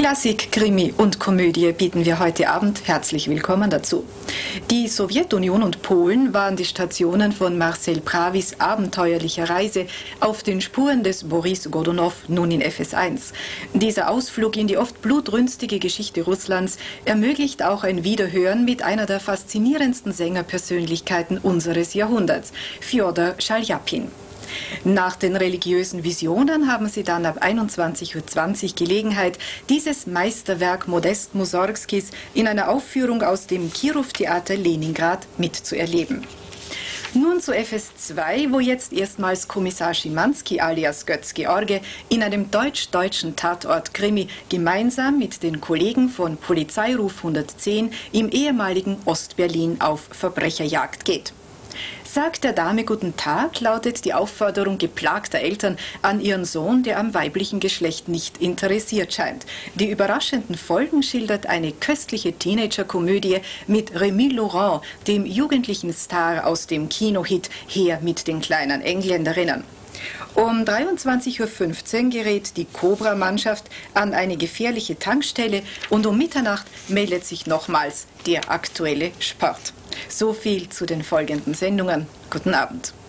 Klassik, Krimi und Komödie bieten wir heute Abend. Herzlich willkommen dazu. Die Sowjetunion und Polen waren die Stationen von Marcel Prawys abenteuerlicher Reise auf den Spuren des Boris Godunow, nun in FS1. Dieser Ausflug in die oft blutrünstige Geschichte Russlands ermöglicht auch ein Wiederhören mit einer der faszinierendsten Sängerpersönlichkeiten unseres Jahrhunderts, Fjodor Schaljapin. Nach den religiösen Visionen haben Sie dann ab 21:20 Uhr Gelegenheit, dieses Meisterwerk Modest Mussorgskis in einer Aufführung aus dem Kirow-Theater Leningrad mitzuerleben. Nun zu FS2, wo jetzt erstmals Kommissar Schimanski alias Götz-George in einem deutsch-deutschen Tatort-Krimi gemeinsam mit den Kollegen von Polizeiruf 110 im ehemaligen Ostberlin auf Verbrecherjagd geht. Sagt der Dame guten Tag, lautet die Aufforderung geplagter Eltern an ihren Sohn, der am weiblichen Geschlecht nicht interessiert scheint. Die überraschenden Folgen schildert eine köstliche Teenager-Komödie mit Rémi Laurent, dem jugendlichen Star aus dem Kinohit Her mit den kleinen Engländerinnen. Um 23:15 Uhr gerät die Cobra-Mannschaft an eine gefährliche Tankstelle und um Mitternacht meldet sich nochmals der aktuelle Sport. So viel zu den folgenden Sendungen. Guten Abend.